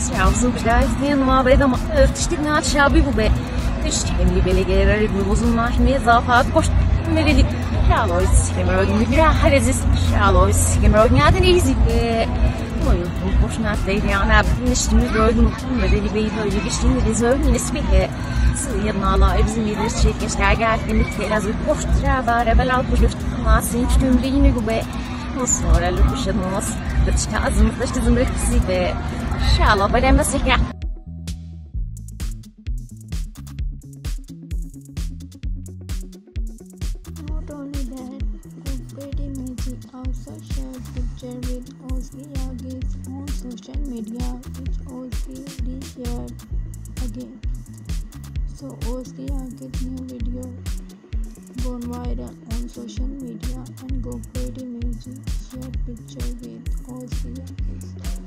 Strauss und Gleisen, aber da öftestens nach Schabi Bube. Tishtim li belegera buzun mahme zapat koş meleli. Şalois kemerod mi halezis şalois kemerod nada easy. Moyo koş na deyana niştim gördüm meleli beyde geçtim de zövün nisbiye. Sıyırna la bizim bir şey geçer geldim biraz koş trava rebel alt luft masin tümliğini gube. Sonra lukuşanımız dıştazım dıştazım rıksıydı. Şalo badem da sikra. Not only that, Corporate Image also shared picture with Ozzy Agis on social media, which Ozzy reshared again. So Ozzy Agis' new video gone viral on social media, and Corporate Image shared picture with Ozzy Agis.